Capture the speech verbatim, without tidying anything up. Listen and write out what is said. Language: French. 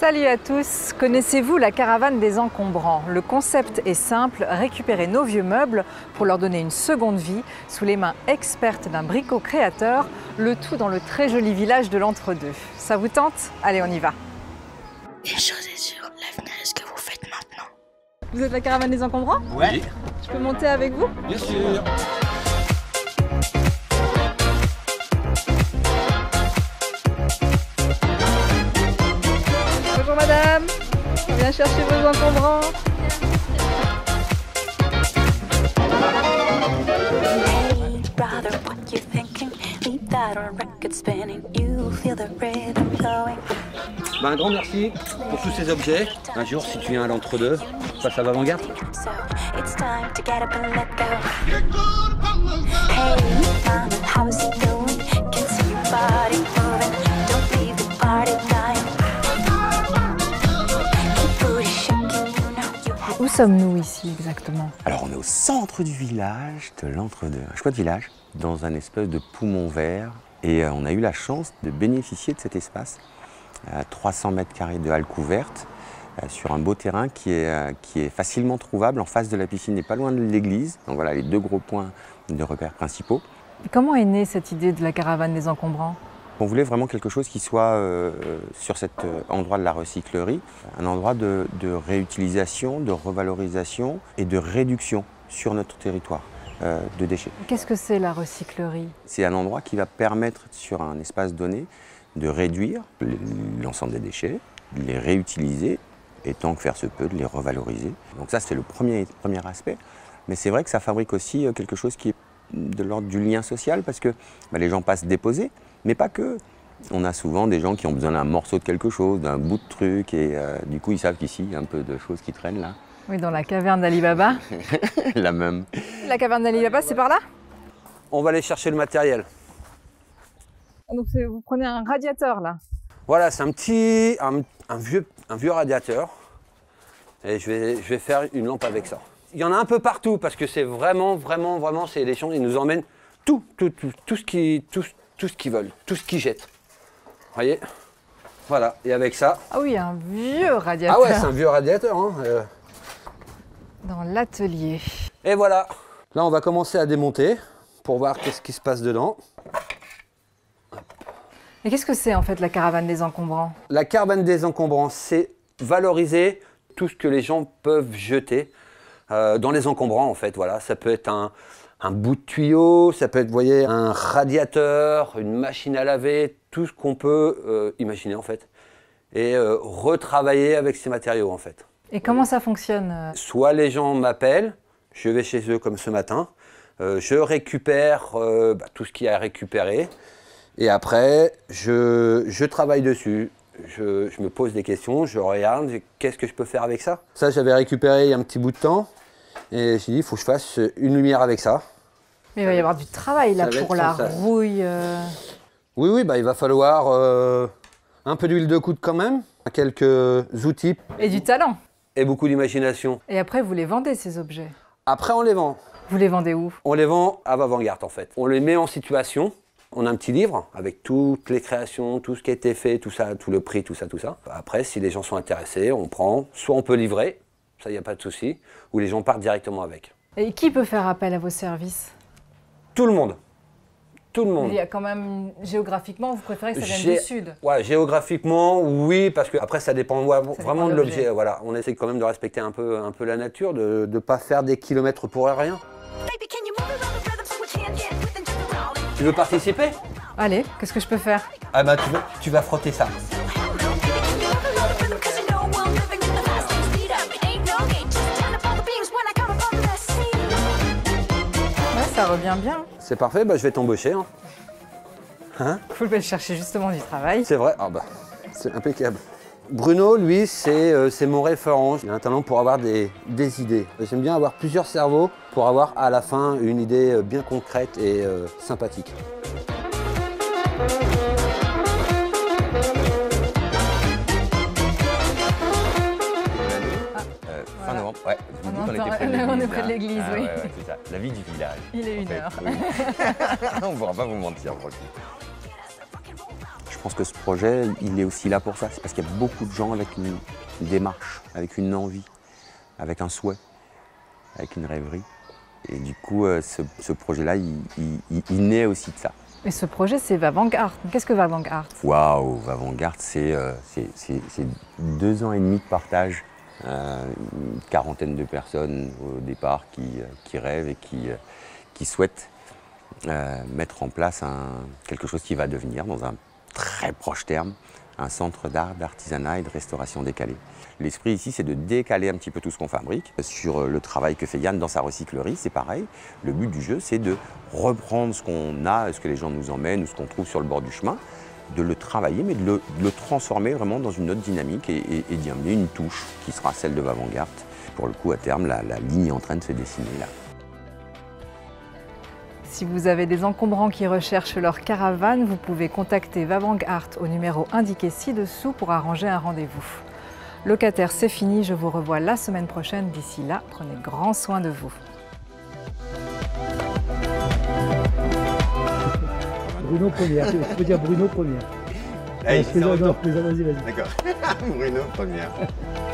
Salut à tous! Connaissez-vous la caravane des encombrants? Le concept est simple, récupérer nos vieux meubles pour leur donner une seconde vie sous les mains expertes d'un brico-créateur, le tout dans le très joli village de l'Entre-deux. Ça vous tente? Allez, on y va! Une chose est sûre, l'avenir est ce que vous faites maintenant. Vous êtes la caravane des encombrants? Oui. Je peux monter avec vous? Bien sûr. Bonjour madame, on vient chercher vos encombrants. Hey brother, what you thinking? Leave that on record spinning. You feel the rhythm going. Ben, un grand merci pour tous ces objets. Un jour, si tu viens à l'Entre-deux, face à l'avant-garde. So it's time to get up and let go. Hey mama, how's it going? Can see your body moving. Don't leave the party dying. Keep booty shaking, you know you have. Où sommes-nous ici exactement? Alors on est au centre du village de l'Entre-deux, un chouette village, dans un espèce de poumon vert. Et euh, on a eu la chance de bénéficier de cet espace, euh, trois cents mètres carrés de halles couvertes, euh, sur un beau terrain qui est, euh, qui est facilement trouvable en face de la piscine et pas loin de l'église. Donc voilà les deux gros points de repères principaux. Et comment est née cette idée de la caravane des encombrants? On voulait vraiment quelque chose qui soit euh, sur cet euh, endroit de la recyclerie, un endroit de, de réutilisation, de revalorisation et de réduction sur notre territoire euh, de déchets. Qu'est-ce que c'est la recyclerie? C'est un endroit qui va permettre sur un espace donné de réduire l'ensemble des déchets, de les réutiliser et tant que faire se peut de les revaloriser. Donc ça c'est le premier, premier aspect. Mais c'est vrai que ça fabrique aussi quelque chose qui est de l'ordre du lien social parce que bah, les gens passent déposer. Mais pas que. On a souvent des gens qui ont besoin d'un morceau de quelque chose, d'un bout de truc, et euh, du coup ils savent qu'ici il y a un peu de choses qui traînent là. Oui, dans la caverne d'Ali Baba. La même. La caverne d'Ali Baba, c'est par là? On va aller chercher le matériel. Donc vous prenez un radiateur là. Voilà, c'est un petit, un, un vieux, un vieux radiateur. Et je vais, je vais faire une lampe avec ça. Il y en a un peu partout parce que c'est vraiment, vraiment, vraiment, c'est des gens, ils nous emmènent tout, tout, tout, tout ce qui, tout, tout ce qu'ils veulent, tout ce qu'ils jettent. Vous voyez? Voilà, et avec ça. Ah oui, un vieux radiateur. Ah ouais, c'est un vieux radiateur. Hein. Euh. Dans l'atelier. Et voilà. Là, on va commencer à démonter pour voir qu'est-ce qui se passe dedans. Et qu'est-ce que c'est en fait la caravane des encombrants? La caravane des encombrants, c'est valoriser tout ce que les gens peuvent jeter euh, dans les encombrants en fait. Voilà, ça peut être un, un bout de tuyau, ça peut être, vous voyez, un radiateur, une machine à laver, tout ce qu'on peut euh, imaginer en fait, et euh, retravailler avec ces matériaux en fait. Et comment ça fonctionne? Soit les gens m'appellent, je vais chez eux comme ce matin, euh, je récupère euh, bah, tout ce qu'il y a à récupérer. Et après, je, je travaille dessus, je, je me pose des questions, je regarde, qu'est-ce que je peux faire avec ça? Ça, j'avais récupéré il y a un petit bout de temps, et j'ai dit, il faut que je fasse une lumière avec ça. Mais il va y avoir du travail là Ça va pour être la ça. rouille. Euh... Oui, oui, bah, il va falloir euh, un peu d'huile de coude quand même, quelques outils. Et du talent. Et beaucoup d'imagination. Et après, vous les vendez ces objets? Après, on les vend. Vous les vendez où? On les vend à Avant-Garde en fait. On les met en situation. On a un petit livre avec toutes les créations, tout ce qui a été fait, tout ça, tout le prix, tout ça, tout ça. Après, si les gens sont intéressés, on prend. Soit on peut livrer, ça, il n'y a pas de souci, ou les gens partent directement avec. Et qui peut faire appel à vos services? Tout le monde. Tout le monde. Il y a quand même, géographiquement, vous préférez que ça vienne Gé... du sud? Ouais, géographiquement, oui, parce que après ça dépend ouais, ça vraiment dépend de l'objet. Voilà. On essaie quand même de respecter un peu, un peu la nature, de ne pas faire des kilomètres pour rien. Tu veux participer? Allez, qu'est-ce que je peux faire? Ah bah tu vas, tu vas frotter ça. Ouais, ça revient bien. C'est parfait, bah je vais t'embaucher. Hein. Hein? Faut le chercher justement du travail. C'est vrai, ah bah c'est impeccable. Bruno, lui, c'est euh, mon référent. Il a un talent pour avoir des, des idées. J'aime bien avoir plusieurs cerveaux pour avoir à la fin une idée bien concrète et euh, sympathique. Euh, fin novembre, ouais. Je vous dis qu'on était près de On l'église. est près de là. l'église, Ah, oui. ouais, ouais, c'est ça. La vie du village. Il est en une fait. heure. Oui. On ne pourra pas vous mentir, franchement. Je pense que ce projet, il est aussi là pour ça. C'est parce qu'il y a beaucoup de gens avec une, une démarche, avec une envie, avec un souhait, avec une rêverie. Et du coup, euh, ce, ce projet-là, il, il, il naît aussi de ça. Et ce projet, c'est Vavangard. Qu'est-ce que Vavangard? Waouh, Vavangard, c'est euh, deux ans et demi de partage. Euh, une quarantaine de personnes au départ qui, qui rêvent et qui, qui souhaitent euh, mettre en place un, quelque chose qui va devenir, dans un très proche terme, un centre d'art, d'artisanat et de restauration décalée. L'esprit ici, c'est de décaler un petit peu tout ce qu'on fabrique. Sur le travail que fait Yann dans sa recyclerie, c'est pareil. Le but du jeu, c'est de reprendre ce qu'on a, ce que les gens nous emmènent ou ce qu'on trouve sur le bord du chemin, de le travailler, mais de le, de le transformer vraiment dans une autre dynamique et, et, et d'y amener une touche qui sera celle de Vavangard. Pour le coup, à terme, la, la ligne est en train de se dessiner là. Si vous avez des encombrants qui recherchent leur caravane, vous pouvez contacter Vavangard au numéro indiqué ci-dessous pour arranger un rendez-vous. Locataire, c'est fini, je vous revois la semaine prochaine. D'ici là, prenez grand soin de vous. Bruno première, tu peux dire Bruno première. Hey, vas-y, vas-y. D'accord. Bruno première.